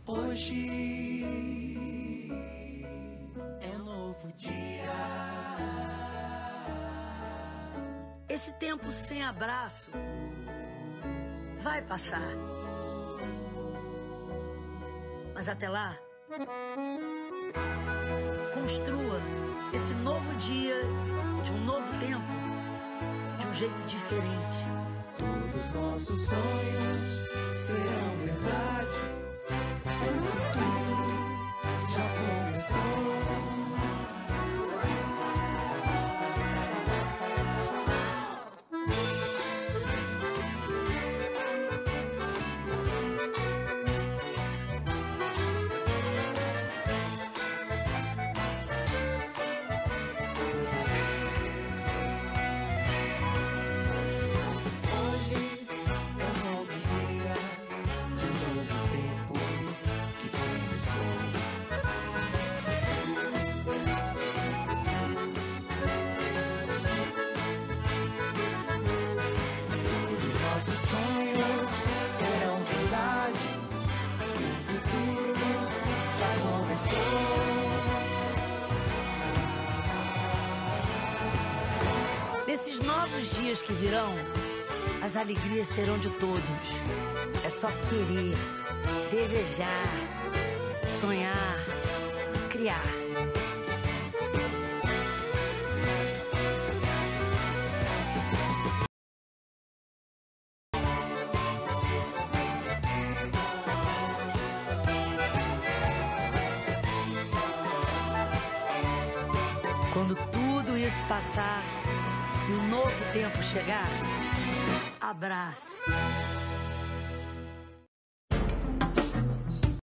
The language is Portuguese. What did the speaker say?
Hoje é um novo dia. Esse tempo sem abraço vai passar. Mas até lá, construa esse novo dia de um novo tempo, de um jeito diferente. Todos nossos sonhos serão verdade. O futuro já começou. Nesses novos dias que virão, as alegrias serão de todos. É só querer, desejar, sonhar, criar. Quando tudo isso passar e o novo tempo chegar, abrace.